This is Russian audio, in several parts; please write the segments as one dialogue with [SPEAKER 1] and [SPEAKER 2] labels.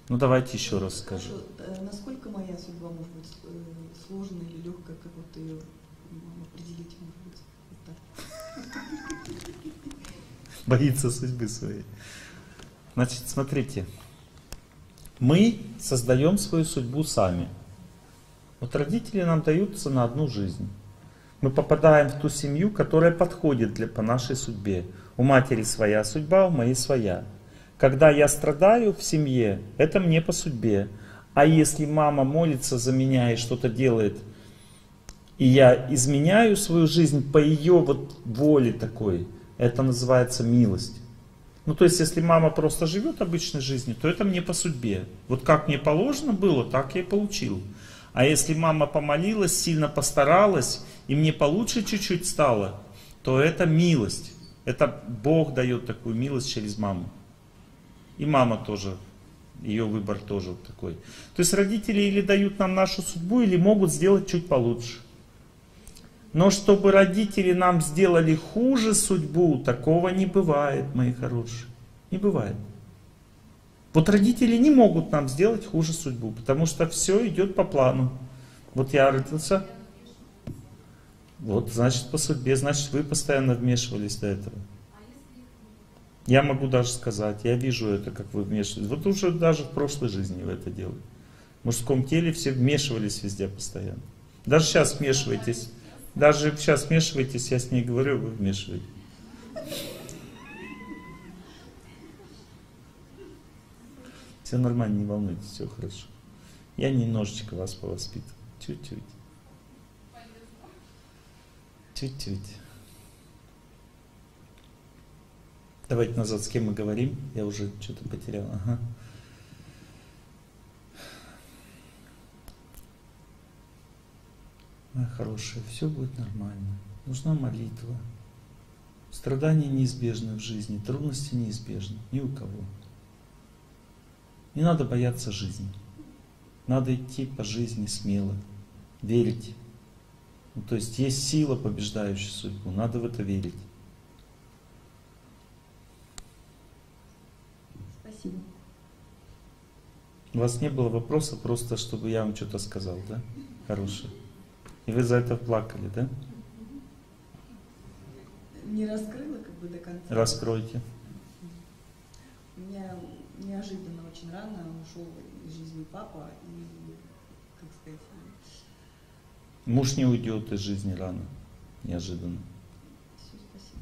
[SPEAKER 1] Ну давайте еще раз скажу.
[SPEAKER 2] Насколько моя судьба может быть сложная или легкая, как вот ее определить, может быть, вот так?
[SPEAKER 1] Боится судьбы своей. Значит, смотрите. Мы создаем свою судьбу сами. Вот родители нам даются на одну жизнь. Мы попадаем в ту семью, которая подходит по нашей судьбе. У матери своя судьба, у моей своя. Когда я страдаю в семье, это мне по судьбе. А если мама молится за меня и что-то делает, и я изменяю свою жизнь по ее вот воле такой, это называется милость. Ну то есть, если мама просто живет обычной жизнью, то это мне по судьбе. Вот как мне положено было, так я и получил. А если мама помолилась, сильно постаралась, и мне получше чуть-чуть стало, то это милость. Это Бог дает такую милость через маму. И мама тоже, ее выбор тоже вот такой. То есть родители или дают нам нашу судьбу, или могут сделать чуть получше. Но чтобы родители нам сделали хуже судьбу, такого не бывает, мои хорошие. Не бывает. Вот родители не могут нам сделать хуже судьбу, потому что все идет по плану. Вот я родился, вот значит по судьбе, значит вы постоянно вмешивались до этого. Я могу даже сказать, я вижу это, как вы вмешиваетесь. Вот уже даже в прошлой жизни вы это делали. В мужском теле все вмешивались везде постоянно. Даже сейчас вмешиваетесь. Даже сейчас вмешиваетесь, я с ней говорю, вы вмешиваетесь. Все нормально, не волнуйтесь, все хорошо. Я немножечко вас повоспитываю. Чуть-чуть. Чуть-чуть. Давайте назад, с кем мы говорим. Я уже что-то потерял. Ага. Моя хорошая, все будет нормально. Нужна молитва. Страдания неизбежны в жизни, трудности неизбежны. Ни у кого. Не надо бояться жизни. Надо идти по жизни смело. Верить. Ну, то есть есть сила, побеждающая судьбу. Надо в это верить.
[SPEAKER 2] Спасибо.
[SPEAKER 1] У вас не было вопроса, просто чтобы я вам что-то сказал, да? Хорошее. И вы за это плакали, да?
[SPEAKER 2] Не раскрыла как бы до конца.
[SPEAKER 1] Раскройте.
[SPEAKER 2] У меня неожиданно очень рано ушел из жизни папа, и, как сказать...
[SPEAKER 1] Муж не уйдет из жизни рано, неожиданно.
[SPEAKER 2] Все, спасибо.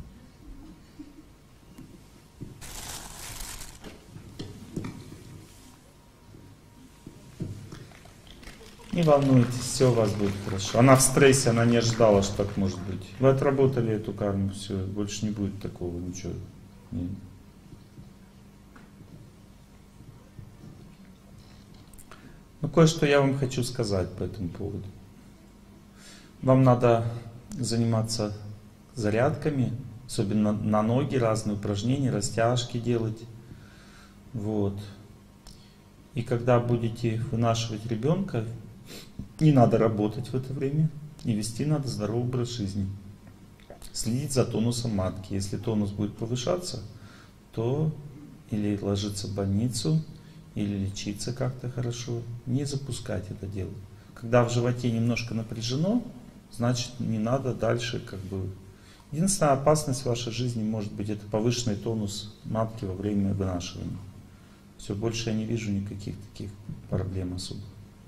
[SPEAKER 1] Не волнуйтесь, все у вас будет хорошо. Она в стрессе, она не ожидала, что так может быть. Вы отработали эту карму, все, больше не будет такого, ничего. Нет. Ну, кое-что я вам хочу сказать по этому поводу. Вам надо заниматься зарядками, особенно на ноги, разные упражнения, растяжки делать. Вот. И когда будете вынашивать ребенка, не надо работать в это время, и вести надо здоровый образ жизни. Следить за тонусом матки. Если тонус будет повышаться, то или ложиться в больницу, или лечиться как-то хорошо. Не запускать это дело. Когда в животе немножко напряжено, значит не надо дальше как бы... Единственная опасность в вашей жизни может быть это повышенный тонус матки во время вынашивания. Все, больше я не вижу никаких таких проблем особых.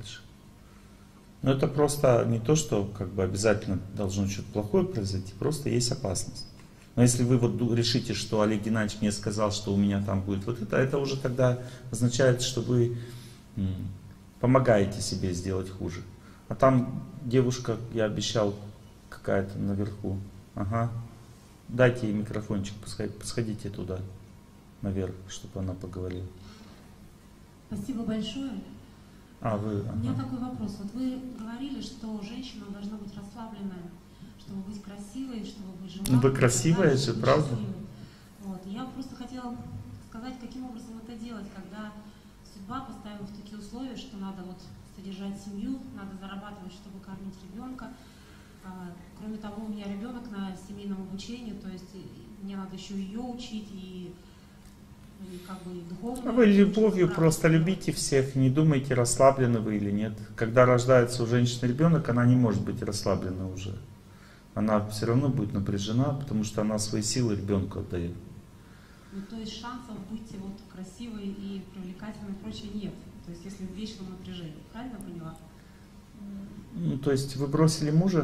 [SPEAKER 1] Но это просто не то, что как бы обязательно должно что-то плохое произойти, просто есть опасность. Но если вы вот решите, что Олег Геннадьевич мне сказал, что у меня там будет вот это уже тогда означает, что вы помогаете себе сделать хуже. А там девушка, я обещал, какая-то наверху. Ага. Дайте ей микрофончик, сходите туда, наверх, чтобы она поговорила.
[SPEAKER 3] Спасибо большое.
[SPEAKER 1] Вы,
[SPEAKER 3] У меня такой вопрос. Вот вы говорили, что женщина должна быть расслабленная, чтобы быть красивой, чтобы быть женатой.
[SPEAKER 1] Ну вы красивая же, правда?
[SPEAKER 3] Вот. Я просто хотела сказать, каким образом это делать, когда судьба поставила в такие условия, что надо вот содержать семью, надо зарабатывать, чтобы кормить ребенка. Кроме того, у меня ребенок на семейном обучении, то есть мне надо еще ее учить, и и как бы и духовно.
[SPEAKER 1] А вы любовью просто любите всех, не думайте, расслаблены вы или нет. Когда рождается у женщины ребенок, она не может быть расслаблена уже. Она все равно будет напряжена, потому что она свои силы ребенку отдает.
[SPEAKER 3] Ну, то есть шансов быть вот красивой и привлекательной и прочее нет. То есть если в вечном напряжении. Правильно поняла?
[SPEAKER 1] Ну, то есть вы бросили мужа?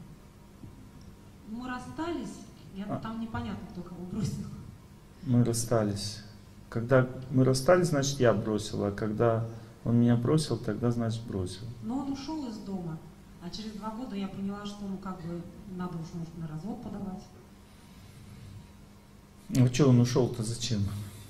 [SPEAKER 3] Мы расстались, там непонятно, кто кого бросил.
[SPEAKER 1] Мы расстались. Когда мы расстались, значит я бросила, а когда он меня бросил, тогда значит бросил.
[SPEAKER 3] Но он ушел из дома, а через 2 года я поняла, что ну как бы надо уж может на развод подавать.
[SPEAKER 1] Ну что, он ушел-то зачем?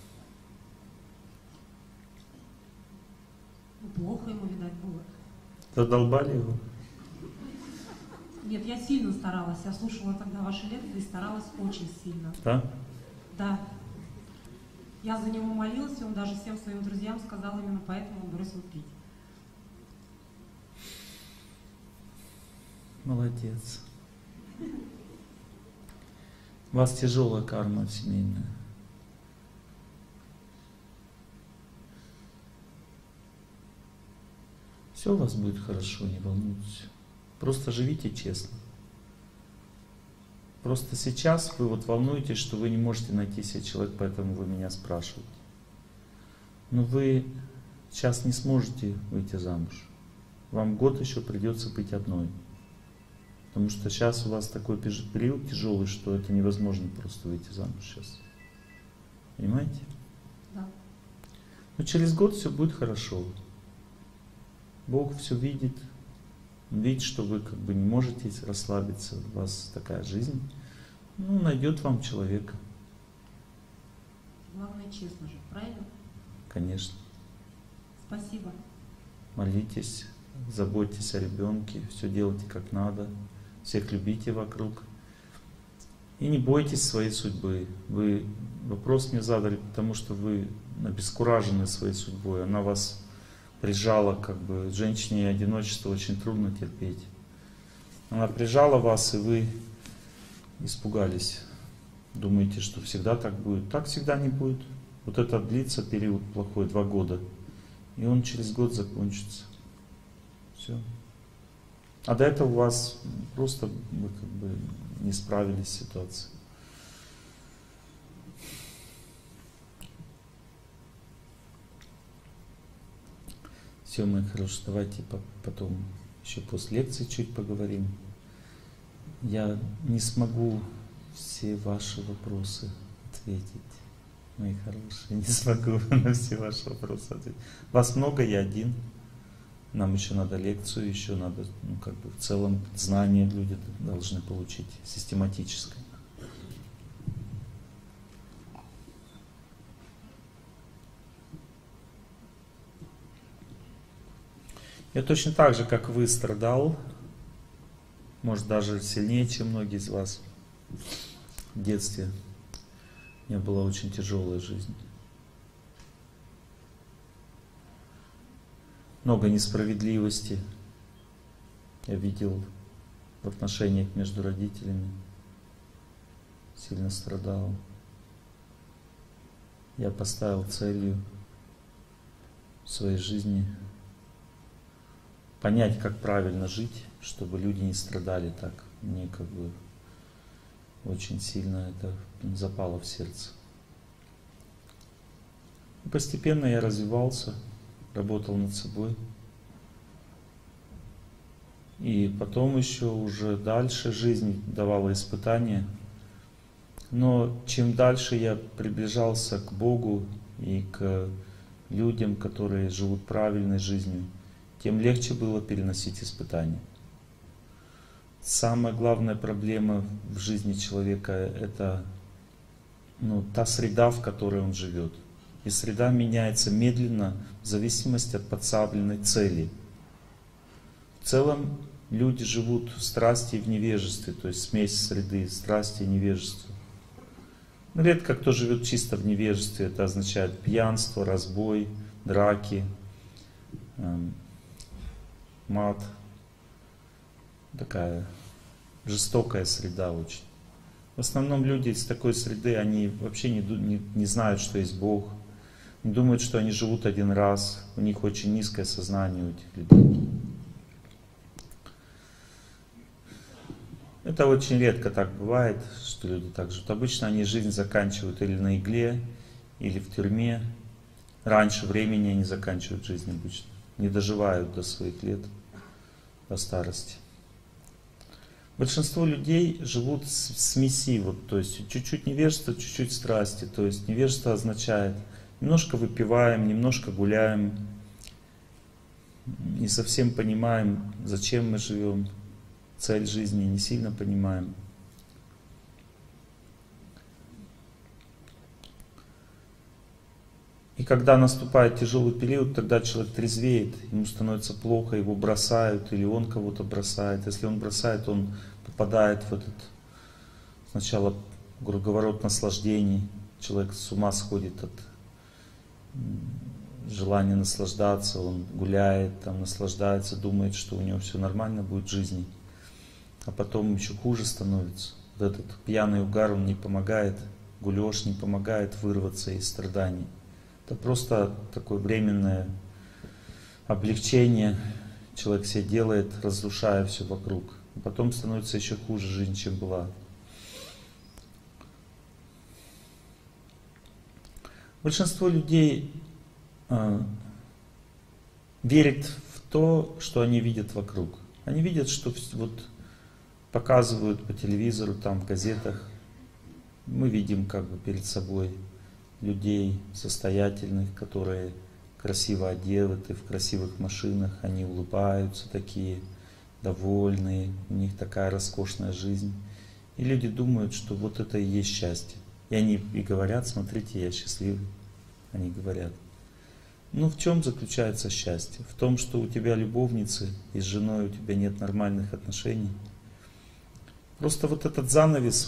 [SPEAKER 3] Ну, плохо ему, видать, было.
[SPEAKER 1] Задолбали его?
[SPEAKER 3] Нет, я сильно старалась. Я слушала тогда ваши лекции и старалась очень сильно.
[SPEAKER 1] Да?
[SPEAKER 3] Да. Я за него молилась, и он даже всем своим друзьям сказал, именно поэтому он бросил пить.
[SPEAKER 1] Молодец. У вас тяжелая карма семейная. Все у вас будет хорошо, не волнуйтесь. Просто живите честно. Просто сейчас вы вот волнуетесь, что вы не можете найти себе человека, поэтому вы меня спрашиваете. Но вы сейчас не сможете выйти замуж. Вам год еще придется быть одной. Потому что сейчас у вас такой период тяжелый, что это невозможно просто выйти замуж сейчас. Понимаете?
[SPEAKER 3] Да.
[SPEAKER 1] Но через год все будет хорошо. Бог все видит. Он видит, что вы как бы не можете расслабиться. У вас такая жизнь. Ну, найдет вам человека.
[SPEAKER 3] Главное, честно же, правильно?
[SPEAKER 1] Конечно.
[SPEAKER 3] Спасибо.
[SPEAKER 1] Молитесь, заботьтесь о ребенке, все делайте как надо. Всех любите вокруг. И не бойтесь своей судьбы. Вы вопрос мне задали, потому что вы обескуражены своей судьбой. Она вас прижала, как бы, женщине одиночество очень трудно терпеть. Она прижала вас, и вы испугались. Думаете, что всегда так будет. Так всегда не будет. Вот это длится период плохой, 2 года. И он через год закончится. Все. А до этого у вас просто вы как бы не справились с ситуацией. Все, мои хорошие, давайте потом еще после лекции чуть поговорим. Я не смогу все ваши вопросы ответить, мои хорошие, не смогу на все ваши вопросы ответить. Вас много, я один. Нам еще надо лекцию, еще надо, ну, как бы в целом знания люди должны получить систематическое. Я точно так же, как вы, страдал, может даже сильнее, чем многие из вас. В детстве у меня была очень тяжелая жизнь. Много несправедливости я видел в отношениях между родителями. Сильно страдал. Я поставил целью в своей жизни понять, как правильно жить, чтобы люди не страдали так. Мне как бы очень сильно это запало в сердце. И постепенно я развивался, работал над собой. И потом еще уже дальше жизнь давала испытания. Но чем дальше я приближался к Богу и к людям, которые живут правильной жизнью, тем легче было переносить испытания. Самая главная проблема в жизни человека — это та среда, в которой он живет. И среда меняется медленно в зависимости от подставленной цели. В целом люди живут в страсти и в невежестве, то есть смесь среды, страсти и невежества. Но редко кто живет чисто в невежестве. Это означает пьянство, разбой, драки, мат. Такая жестокая среда очень. В основном люди из такой среды, они вообще не знают, что есть Бог, не думают, что они живут один раз, у них очень низкое сознание у этих людей. Это очень редко так бывает, что люди так живут. Обычно они жизнь заканчивают или на игле, или в тюрьме. Раньше времени они заканчивают жизнь обычно, не доживают до своих лет, до старости. Большинство людей живут в смеси, вот, то есть чуть-чуть невежество, чуть-чуть страсти. То есть невежество означает, немножко выпиваем, немножко гуляем, не совсем понимаем, зачем мы живем, цель жизни не сильно понимаем. И когда наступает тяжелый период, тогда человек трезвеет, ему становится плохо, его бросают, или он кого-то бросает. Если он бросает, он попадает в этот сначала круговорот наслаждений. Человек с ума сходит от желания наслаждаться, он гуляет, там, наслаждается, думает, что у него все нормально будет в жизни. А потом еще хуже становится. Вот этот пьяный угар, он не помогает, гулёж не помогает вырваться из страданий. Это просто такое временное облегчение. Человек себе делает, разрушая все вокруг. А потом становится еще хуже жизнь, чем была. Большинство людей верит в то, что они видят вокруг. Они видят, что вот показывают по телевизору, там в газетах. Мы видим как бы перед собой людей состоятельных, которые красиво одеты, в красивых машинах, они улыбаются такие, довольные, у них такая роскошная жизнь. И люди думают, что вот это и есть счастье. И они и говорят: смотрите, я счастливый. Они говорят. Ну в чем заключается счастье? В том, что у тебя любовницы, и с женой у тебя нет нормальных отношений. Просто вот этот занавес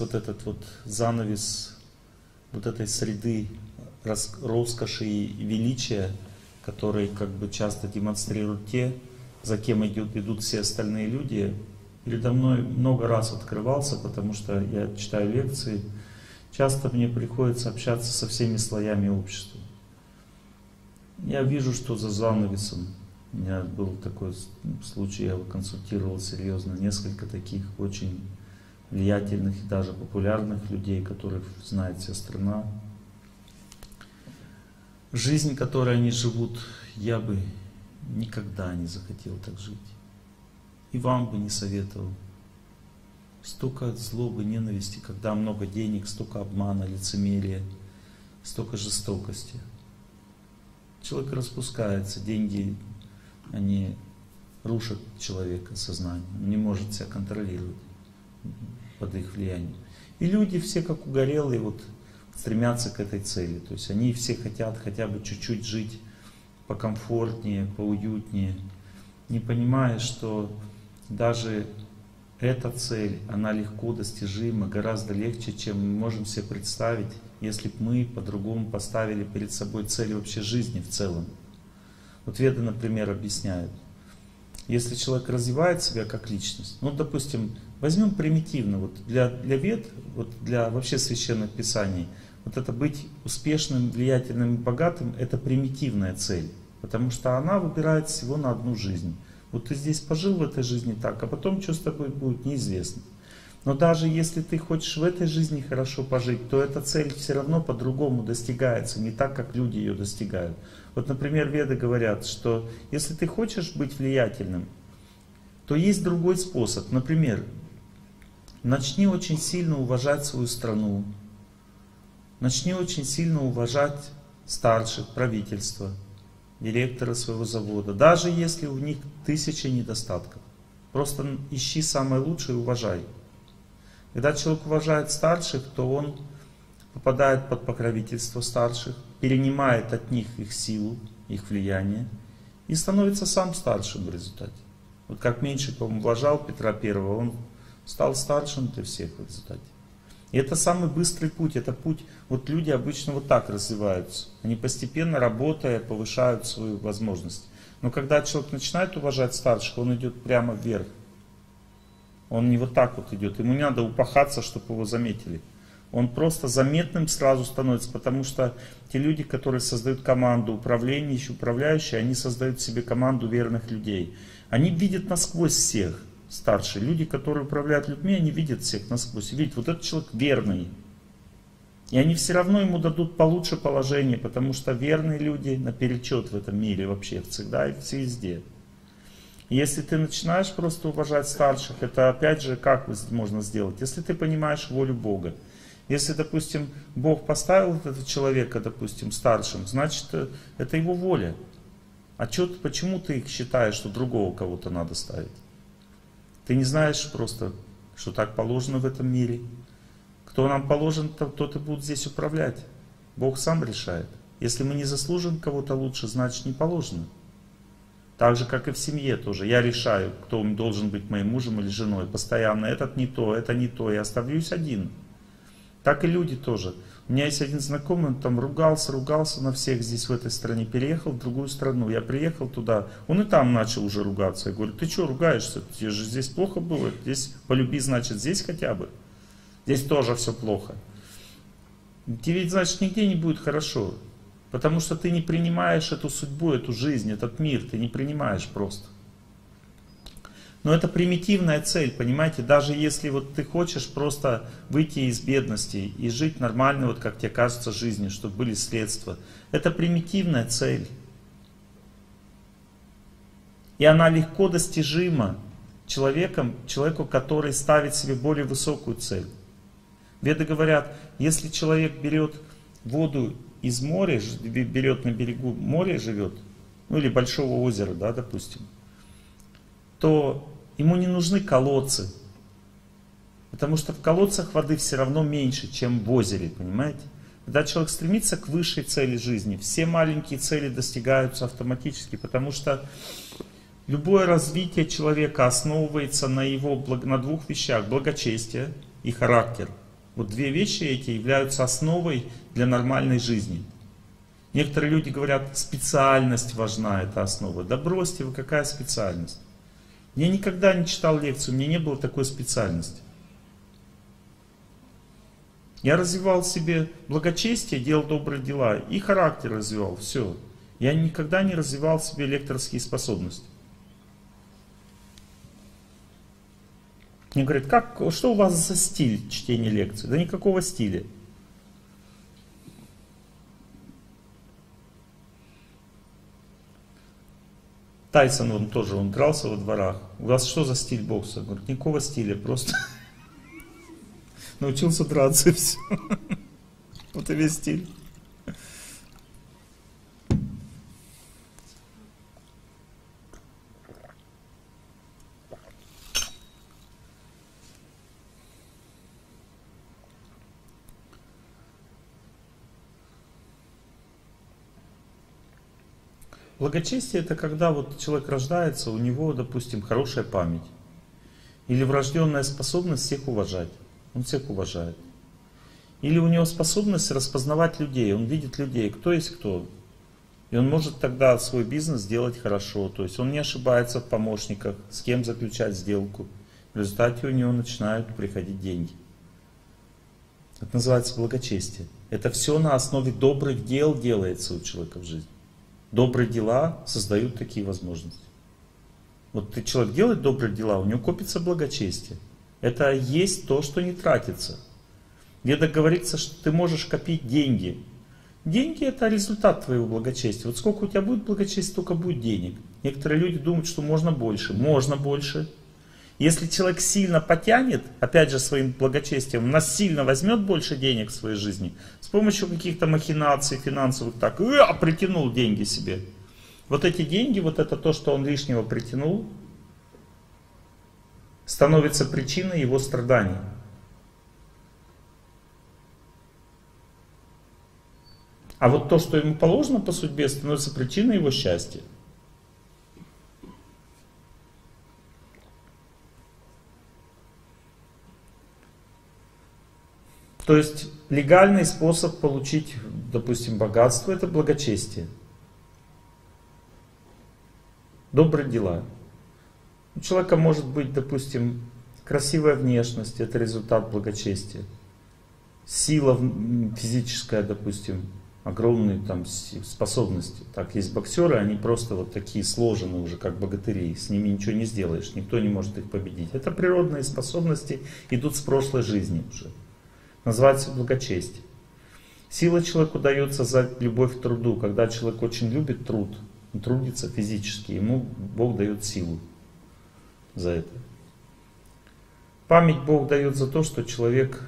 [SPEAKER 1] вот этой среды роскоши и величия, который как бы часто демонстрируют те, за кем идут все остальные люди, передо мной много раз открывался, потому что я читаю лекции, часто мне приходится общаться со всеми слоями общества. Я вижу, что за занавесом. У меня был такой случай, я его консультировал серьезно, несколько таких очень влиятельных и даже популярных людей, которых знает вся страна. Жизнь, которой они живут, я бы никогда не захотел так жить. И вам бы не советовал. Столько злобы, ненависти, когда много денег, столько обмана, лицемерия, столько жестокости. Человек распускается, деньги, они рушат человека, сознание. Он не может себя контролировать под их влиянием. И люди все как угорелые вот стремятся к этой цели. То есть они все хотят хотя бы чуть-чуть жить покомфортнее, поуютнее, не понимая, что даже эта цель, она легко достижима, гораздо легче, чем мы можем себе представить, если бы мы по-другому поставили перед собой цель вообще жизни в целом. Вот Веды, например, объясняют, если человек развивает себя как личность, ну, допустим, возьмем примитивно, вот для Вед, вот для вообще священных писаний, вот это быть успешным, влиятельным и богатым, это примитивная цель, потому что она выбирает всего на одну жизнь. Вот ты здесь пожил в этой жизни так, а потом что с тобой будет, неизвестно. Но даже если ты хочешь в этой жизни хорошо пожить, то эта цель все равно по-другому достигается, не так, как люди ее достигают. Вот, например, Веды говорят, что если ты хочешь быть влиятельным, то есть другой способ. Например, начни очень сильно уважать свою страну, начни очень сильно уважать старших, правительства, директора своего завода, даже если у них 1000 недостатков. Просто ищи самое лучшее и уважай. Когда человек уважает старших, то он попадает под покровительство старших, перенимает от них их силу, их влияние и становится сам старшим в результате. Вот как Меньшиков уважал Петра I, он стал старшим для всех в результате. И это самый быстрый путь, это путь, вот люди обычно вот так развиваются. Они постепенно, работая, повышают свою возможность. Но когда человек начинает уважать старших, он идет прямо вверх. Он не вот так вот идет. Ему не надо упахаться, чтобы его заметили. Он просто заметным сразу становится, потому что те люди, которые создают команду управляющие, они создают себе команду верных людей. Они видят насквозь всех, старшие. Люди, которые управляют людьми, они видят всех насквозь. Видят, вот этот человек верный. И они все равно ему дадут получше положение, потому что верные люди наперечет в этом мире вообще, всегда и везде. Если ты начинаешь просто уважать старших, это опять же как можно сделать? Если ты понимаешь волю Бога. Если, допустим, Бог поставил этого человека, допустим, старшим, значит, это его воля. А почему ты считаешь, что другого кого-то надо ставить? Ты не знаешь просто, что так положено в этом мире. Кто нам положен, тот и будет здесь управлять. Бог сам решает. Если мы не заслужим кого-то лучше, значит не положено. Так же, как и в семье тоже. Я решаю, кто должен быть моим мужем или женой. Постоянно этот не то, это не то. Я оставлюсь один. Так и люди тоже. У меня есть один знакомый, он там ругался на всех здесь в этой стране. Переехал в другую страну. Я приехал туда, он и там начал уже ругаться. Я говорю, ты что ругаешься? Тебе же здесь плохо было. Здесь полюби, значит, здесь хотя бы. Здесь тоже все плохо. Тебе, значит, нигде не будет хорошо. Потому что ты не принимаешь эту судьбу, эту жизнь, этот мир. Ты не принимаешь просто. Но это примитивная цель, понимаете? Даже если вот ты хочешь просто выйти из бедности и жить нормально, вот как тебе кажется, жизнью, чтобы были средства. Это примитивная цель. И она легко достижима человеку, который ставит себе более высокую цель. Веды говорят, если человек берет воду из моря, берет на берегу моря, живет, ну или большого озера, да, допустим, то ему не нужны колодцы. Потому что в колодцах воды все равно меньше, чем в озере, понимаете? Когда человек стремится к высшей цели жизни, все маленькие цели достигаются автоматически, потому что любое развитие человека основывается на двух вещах: благочестие и характер. Вот две вещи эти являются основой для нормальной жизни. Некоторые люди говорят, специальность важна, это основа. Да бросьте вы, какая специальность? Я никогда не читал лекцию, у меня не было такой специальности. Я развивал в себе благочестие, делал добрые дела и характер развивал, все. Я никогда не развивал в себе лекторские способности. Мне говорят, что у вас за стиль чтения лекций? Да никакого стиля. Тайсон, он дрался во дворах. У вас что за стиль бокса? Говорит, никакого стиля, просто научился драться и все. Вот и весь стиль. Благочестие — это когда вот человек рождается, у него, допустим, хорошая память. Или врожденная способность всех уважать. Он всех уважает. Или у него способность распознавать людей. Он видит людей, кто есть кто. И он может тогда свой бизнес делать хорошо. То есть он не ошибается в помощниках, с кем заключать сделку. В результате у него начинают приходить деньги. Это называется благочестие. Это все на основе добрых дел делается у человека в жизни. Добрые дела создают такие возможности. Вот человек делает добрые дела, у него копится благочестие. Это есть то, что не тратится. Где-то говорится, что ты можешь копить деньги. Деньги — это результат твоего благочестия. Вот сколько у тебя будет благочестия, столько будет денег. Некоторые люди думают, что можно больше. Можно больше. Если человек сильно потянет, опять же своим благочестием, насильно возьмет больше денег в своей жизни, с помощью каких-то махинаций финансовых, так, притянул деньги себе. Вот эти деньги, вот это то, что он лишнего притянул, становится причиной его страданий. А вот то, что ему положено по судьбе, становится причиной его счастья. То есть легальный способ получить, допустим, богатство — это благочестие. Добрые дела. У человека может быть, допустим, Красивая внешность — это результат благочестия. Сила физическая, допустим, огромные там способности. Так, есть боксеры, они просто вот такие сложенные уже, как богатыри. С ними ничего не сделаешь, никто не может их победить. Это природные способности, идут с прошлой жизни уже. Называется благочестие. Сила человеку дается за любовь к труду. Когда человек очень любит труд, он трудится физически, ему Бог дает силу за это. Память Бог дает за то, что человек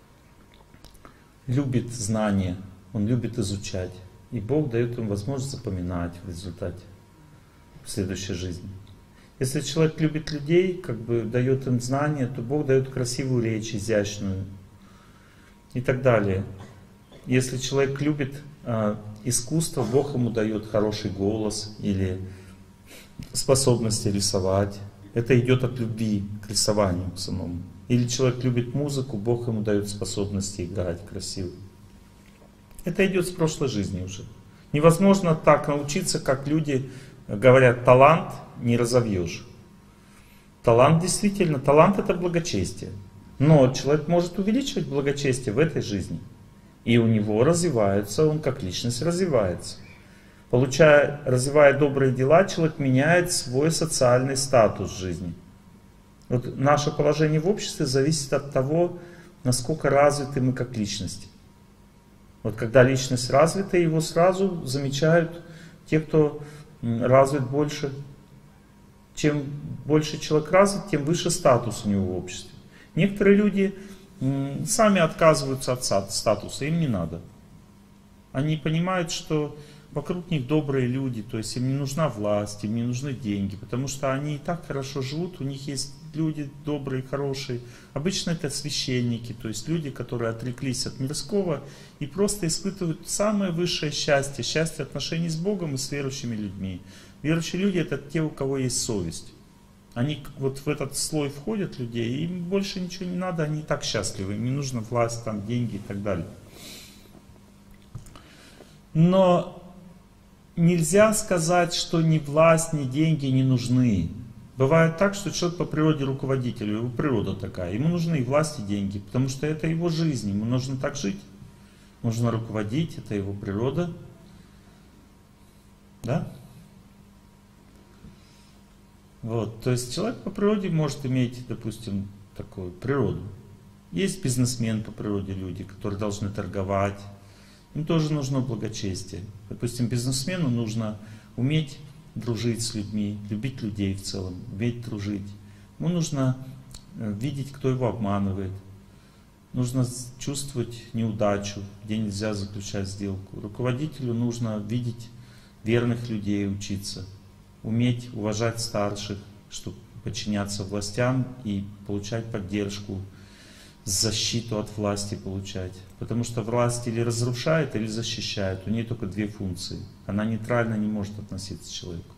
[SPEAKER 1] любит знания, он любит изучать. И Бог дает ему возможность запоминать в результате, в следующей жизни. Если человек любит людей, как бы дает им знания, то Бог дает красивую речь, изящную и так далее. Если человек любит искусство, Бог ему дает хороший голос или способности рисовать. Это идет от любви к рисованию самому. Или человек любит музыку, Бог ему дает способности играть красиво. Это идет с прошлой жизни уже. Невозможно так научиться, как люди говорят, талант не разовьешь. Талант действительно, талант это благочестие. Но человек может увеличивать благочестие в этой жизни. И у него развивается, он как личность развивается. Развивая добрые дела, человек меняет свой социальный статус жизни. Вот наше положение в обществе зависит от того, насколько развиты мы как личности. Вот когда личность развита, его сразу замечают те, кто развит больше. Чем больше человек развит, тем выше статус у него в обществе. Некоторые люди сами отказываются от статуса, им не надо. Они понимают, что вокруг них добрые люди, то есть им не нужна власть, им не нужны деньги, потому что они и так хорошо живут, у них есть люди добрые, хорошие. Обычно это священники, то есть люди, которые отреклись от мирского и просто испытывают самое высшее счастье, счастье отношений с Богом и с верующими людьми. Верующие люди — это те, у кого есть совесть. Они вот в этот слой входят людей, им больше ничего не надо, они и так счастливы, им не нужна власть, там, деньги и так далее. Но нельзя сказать, что ни власть, ни деньги не нужны. Бывает так, что человек по природе руководитель, его природа такая, ему нужны и власть, и деньги, потому что это его жизнь, ему нужно так жить, нужно руководить, это его природа. Да? Вот, то есть человек по природе может иметь, допустим, такую природу. Есть бизнесмен по природе люди, которые должны торговать. Им тоже нужно благочестие. Допустим, бизнесмену нужно уметь дружить с людьми, любить людей в целом, уметь дружить. Ему нужно видеть, кто его обманывает. Нужно чувствовать неудачу, где нельзя заключать сделку. Руководителю нужно видеть верных людей, учиться. Уметь уважать старших, чтобы подчиняться властям и получать поддержку, защиту от власти получать. Потому что власть или разрушает, или защищает. У нее только две функции. Она нейтрально не может относиться к человеку.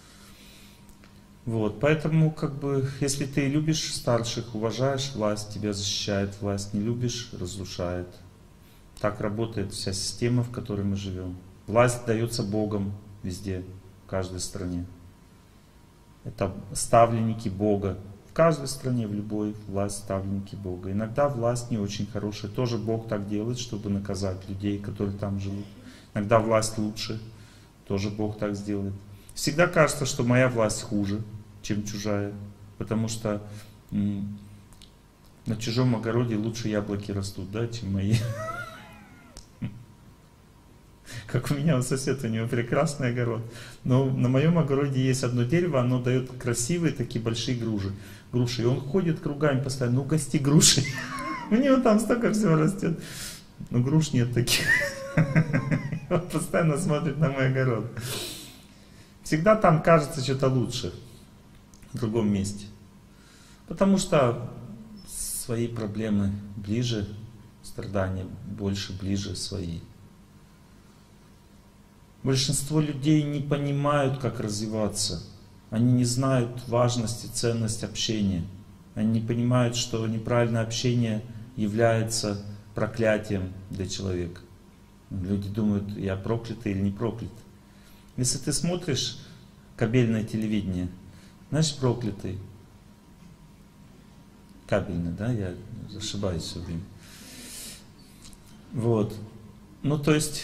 [SPEAKER 1] Вот, поэтому, как бы, если ты любишь старших, уважаешь власть, тебя защищает власть, не любишь, разрушает. Так работает вся система, в которой мы живем. Власть дается Богом везде, в каждой стране. Это ставленники Бога. В каждой стране, в любой, власть ставленники Бога. Иногда власть не очень хорошая. Тоже Бог так делает, чтобы наказать людей, которые там живут. Иногда власть лучше. Тоже Бог так сделает. Всегда кажется, что моя власть хуже, чем чужая. Потому что на чужом огороде лучше яблоки растут, да, чем мои. Как у меня сосед, у него прекрасный огород. Но на моем огороде есть одно дерево, оно дает красивые такие большие груши. И он ходит кругами постоянно, ну угости груши. У него там столько всего растет. Но груш нет таких. Он постоянно смотрит на мой огород. Всегда там кажется что-то лучше в другом месте. Потому что свои проблемы ближе, страдания больше, ближе свои. Большинство людей не понимают, как развиваться. Они не знают важность и ценность общения. Они не понимают, что неправильное общение является проклятием для человека. Люди думают, я проклятый или не проклят. Если ты смотришь кабельное телевидение, значит проклятый. Кабельный, да, я ошибаюсь все время. Вот. Ну, то есть,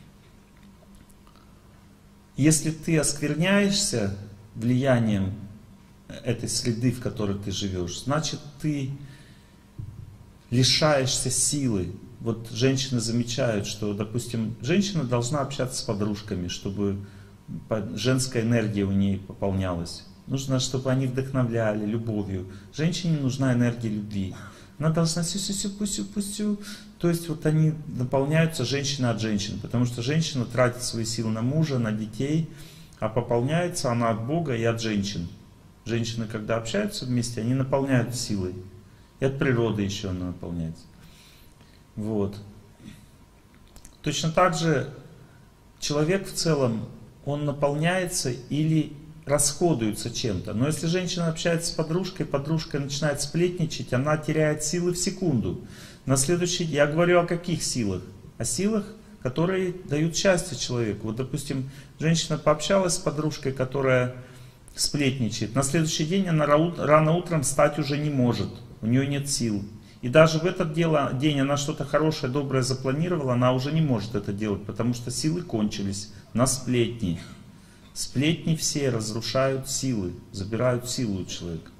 [SPEAKER 1] если ты оскверняешься влиянием этой среды, в которой ты живешь, значит, ты лишаешься силы. Вот женщины замечают, что, допустим, женщина должна общаться с подружками, чтобы женская энергия у нее пополнялась. Нужно, чтобы они вдохновляли любовью. Женщине нужна энергия любви. Она должна сю-сю-сю-пусю-пусю. То есть вот они наполняются женщина от женщин, потому что женщина тратит свои силы на мужа, на детей, а пополняется она от Бога и от женщин. Женщины, когда общаются вместе, они наполняют силой. И от природы еще она наполняется. Вот. Точно так же человек в целом, он наполняется или расходуется чем-то. Но если женщина общается с подружкой, подружка начинает сплетничать, она теряет силы в секунду. На следующий день, я говорю о каких силах? О силах, которые дают счастье человеку. Вот, допустим, женщина пообщалась с подружкой, которая сплетничает. На следующий день она рано утром встать уже не может. У нее нет сил. И даже в этот день она что-то хорошее, доброе запланировала, она уже не может это делать, потому что силы кончились на сплетни. Сплетни все разрушают силы, забирают силу у человека.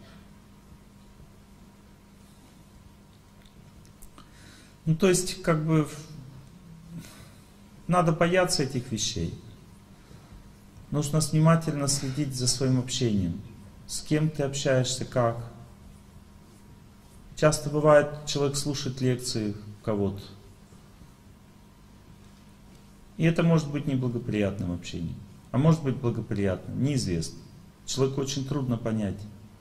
[SPEAKER 1] Ну, то есть, как бы, надо бояться этих вещей. Нужно внимательно следить за своим общением. С кем ты общаешься, как. Часто бывает, человек слушает лекции кого-то. И это может быть неблагоприятным общением. А может быть благоприятным, неизвестно. Человеку очень трудно понять.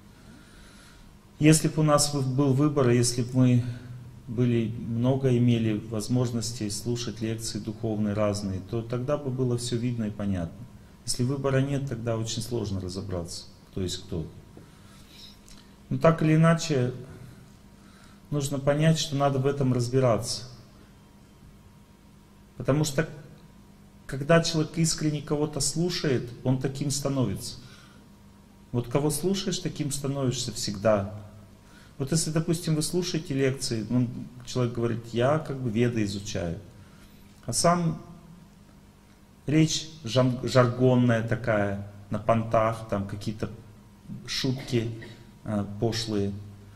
[SPEAKER 1] Если бы у нас был выбор, если бы мы много имели возможностей слушать лекции духовные разные, то тогда бы было все видно и понятно. Если выбора нет, тогда очень сложно разобраться, кто есть кто. Но так или иначе, нужно понять, что надо в этом разбираться. Потому что, когда человек искренне кого-то слушает, он таким становится. Вот кого слушаешь, таким становишься всегда. Вот если, допустим, вы слушаете лекции, человек говорит, я как бы веды изучаю. А сам речь жаргонная такая, на понтах, там какие-то шутки пошлые.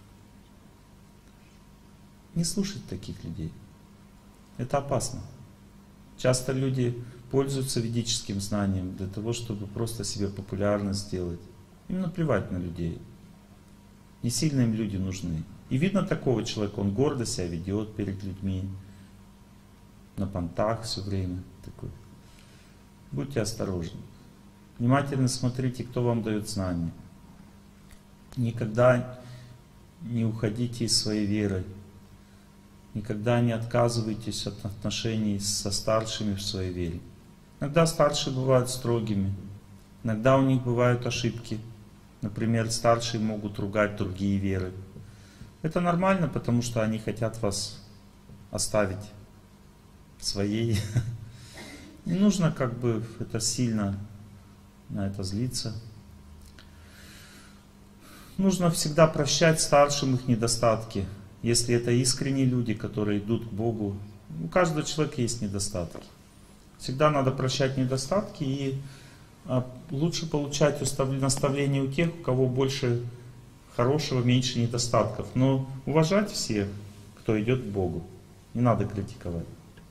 [SPEAKER 1] Не слушать таких людей. Это опасно. Часто люди пользуются ведическим знанием для того, чтобы просто себе популярность сделать. Им наплевать на людей. Не сильно им люди нужны. И видно такого человека, он гордо себя ведет перед людьми. На понтах все время такой. Будьте осторожны. Внимательно смотрите, кто вам дает знания. Никогда не уходите из своей веры. Никогда не отказывайтесь от отношений со старшими в своей вере. Иногда старшие бывают строгими. Иногда у них бывают ошибки. Например, старшие могут ругать другие веры. Это нормально, потому что они хотят вас оставить своей. Не нужно как бы это сильно на это злиться. Нужно всегда прощать старшим их недостатки. Если это искренние люди, которые идут к Богу. У каждого человека есть недостатки. Всегда надо прощать недостатки и лучше получать наставления у тех, у кого больше хорошего, меньше недостатков. Но уважать всех, кто идет к Богу. Не надо критиковать.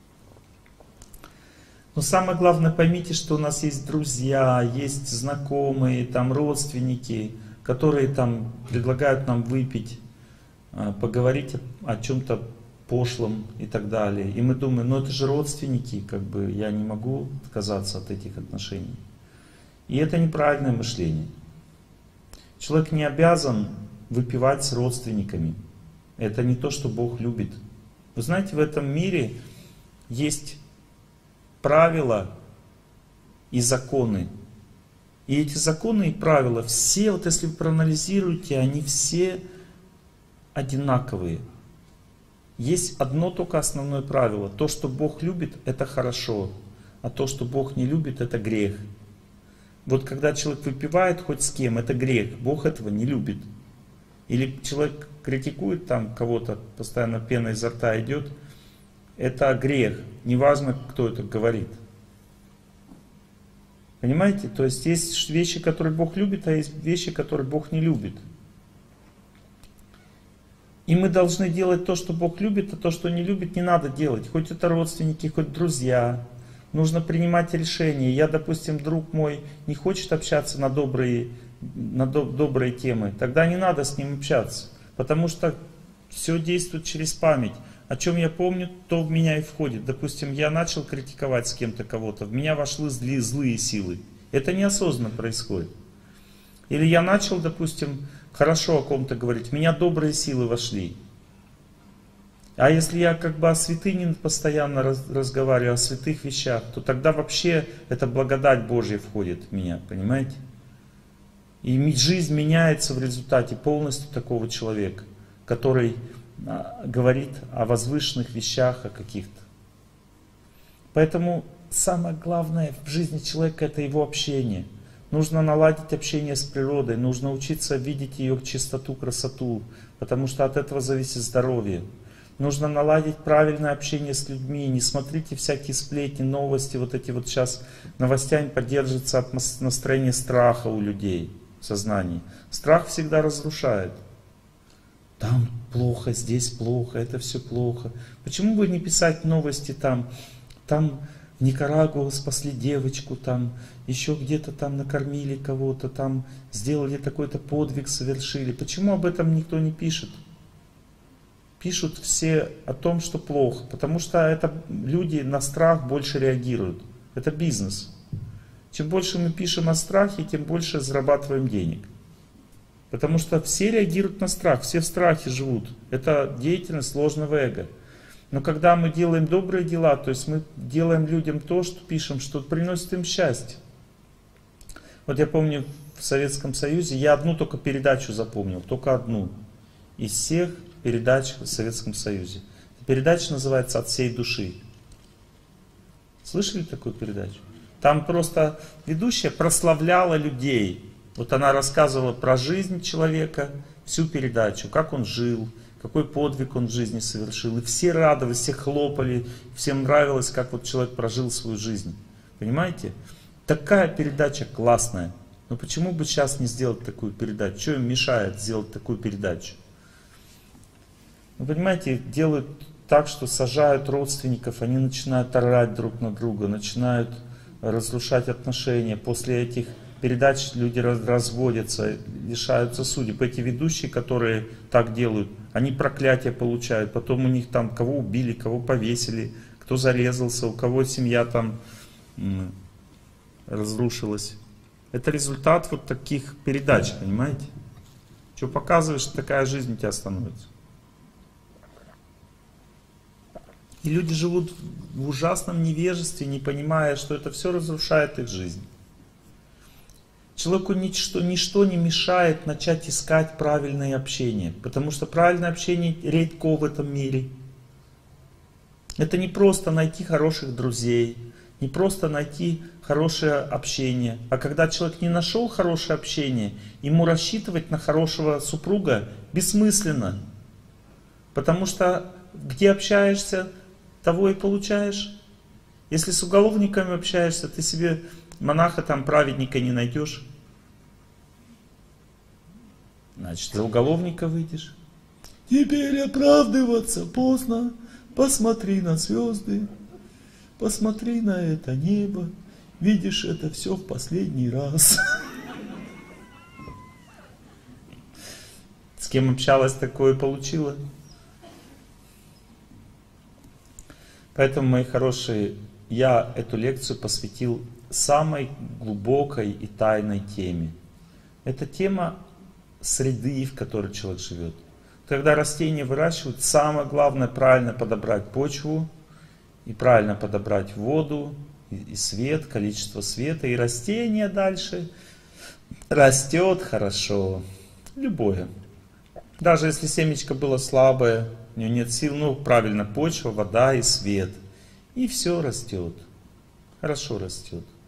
[SPEAKER 1] Но самое главное, поймите, что у нас есть друзья, есть знакомые, там родственники, которые там предлагают нам выпить, поговорить о чем-то пошлом и так далее. И мы думаем, ну это же родственники, как бы я не могу отказаться от этих отношений. И это неправильное мышление. Человек не обязан выпивать с родственниками. Это не то, что Бог любит. Вы знаете, в этом мире есть правила и законы. И эти законы и правила, все, вот если вы проанализируете, они все одинаковые. Есть одно только основное правило. То, что Бог любит, это хорошо. А то, что Бог не любит, это грех. Вот когда человек выпивает хоть с кем, это грех. Бог этого не любит. или человек критикует там кого-то, постоянно пена изо рта идет, это грех, неважно, кто это говорит. Понимаете? То есть есть вещи, которые Бог любит, а есть вещи, которые Бог не любит. И мы должны делать то, что Бог любит, а то, что не любит, не надо делать. Хоть это родственники, хоть друзья. Нужно принимать решения. Я, допустим, друг мой не хочет общаться на добрые темы. Тогда не надо с ним общаться. Потому что все действует через память. О чем я помню, то в меня и входит. Допустим, я начал критиковать с кем-то кого-то, в меня вошли злые силы. Это неосознанно происходит. Или я начал, допустим, хорошо о ком-то говорить, в меня добрые силы вошли. А если я как бы о святыне постоянно разговариваю, о святых вещах, то тогда вообще эта благодать Божья входит в меня, понимаете? И жизнь меняется в результате полностью такого человека, который говорит о возвышенных вещах, о каких-то. Поэтому самое главное в жизни человека — это его общение. Нужно наладить общение с природой, нужно учиться видеть ее чистоту, красоту, потому что от этого зависит здоровье. Нужно наладить правильное общение с людьми, не смотрите всякие сплетни, новости, вот эти вот сейчас новостями поддерживается настроение страха у людей в сознании. Страх всегда разрушает. Там плохо, здесь плохо, это все плохо. Почему бы не писать новости там в Никарагуа спасли девочку, там еще где-то там накормили кого-то, там сделали такой-то подвиг, совершили. Почему об этом никто не пишет? Пишут все о том, что плохо, потому что это люди на страх больше реагируют. Это бизнес. Чем больше мы пишем о страхе, тем больше зарабатываем денег. Потому что все реагируют на страх, все в страхе живут. Это деятельность ложного эго. Но когда мы делаем добрые дела, то есть мы делаем людям то, что пишем, что приносит им счастье. Вот я помню, в Советском Союзе я одну только передачу запомнил, только одну из всех передач в Советском Союзе. Передача называется «От всей души». Слышали такую передачу? Там просто ведущая прославляла людей. Вот она рассказывала про жизнь человека, всю передачу, как он жил, какой подвиг он в жизни совершил. И все радовались, все хлопали, всем нравилось, как вот человек прожил свою жизнь. Понимаете? Такая передача классная. Но почему бы сейчас не сделать такую передачу? Что им мешает сделать такую передачу? Ну, понимаете, делают так, что сажают родственников, они начинают орать друг на друга, начинают разрушать отношения. После этих передач люди разводятся, лишаются судеб. Эти ведущие, которые так делают, они проклятия получают. Потом у них там кого убили, кого повесили, кто зарезался, у кого семья там разрушилась. Это результат вот таких передач, понимаете? Что показываешь, такая жизнь у тебя становится. И люди живут в ужасном невежестве, не понимая, что это все разрушает их жизнь. Человеку ничто не мешает начать искать правильное общение, потому что правильное общение редко в этом мире. Это не просто найти хороших друзей, не просто найти хорошее общение. А когда человек не нашел хорошее общение, ему рассчитывать на хорошего супруга бессмысленно. Потому что где общаешься, того и получаешь. Если с уголовниками общаешься, ты себе монаха там, праведника не найдешь. Значит, за уголовника выйдешь. Теперь оправдываться поздно. Посмотри на звезды. Посмотри на это небо. Видишь, это все в последний раз. С кем общалась, такое получила. Поэтому, мои хорошие, я эту лекцию посвятил самой глубокой и тайной теме. Это тема среды, в которой человек живет. Когда растения выращивают, самое главное правильно подобрать почву, и правильно подобрать воду, и свет, количество света, и растение дальше растет хорошо. Любое. Даже если семечко было слабое, у него нет сил, ну правильно, почва, вода и свет. И все растет. Хорошо растет.